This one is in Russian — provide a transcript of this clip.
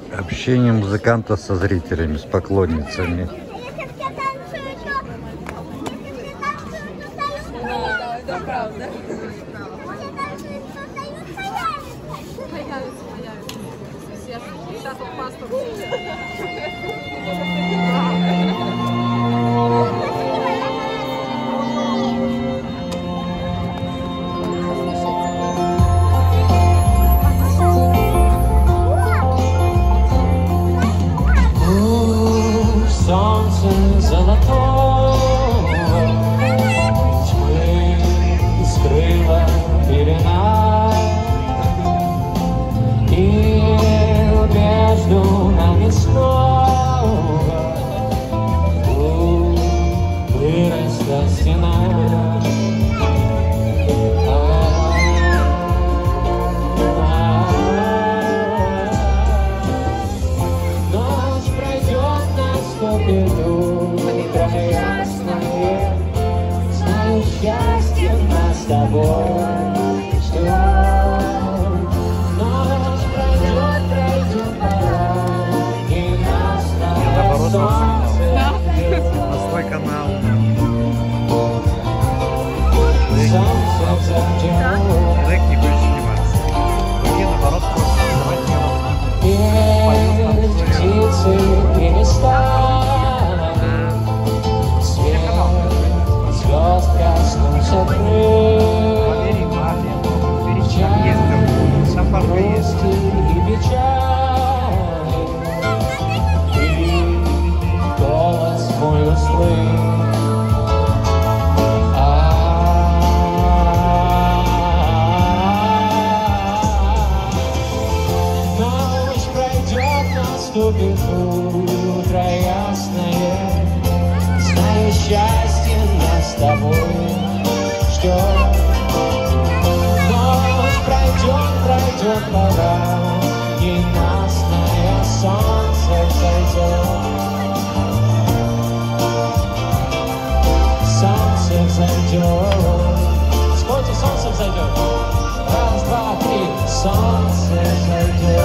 Общение музыканта со зрителями, с поклонницами. Это правда. Сейчас он паспорт. Солнце золотое тьмы скрыла пелена, и между нами снова выросла стена. Ночь пройдет, наступит утро ясное, знаю, счастье нас с тобой ждет. Ночь пройдет, пройдет пора, и нас На свой канал. солнце взойдет. Трек не будет сниматься. Другие, наоборот, Петь птицы перестали, свет звезд коснулся крылья, грусти и печали, и голос мой услышь. Ночь пройдет, наступит утро ясное, знаю, счастье нас с тобой ждет. Ночь пройдет, пройдет пора, и ясное солнце взойдет. Солнце взойдет. Спойте, солнце взойдет. Раз, два, три. Солнце взойдет.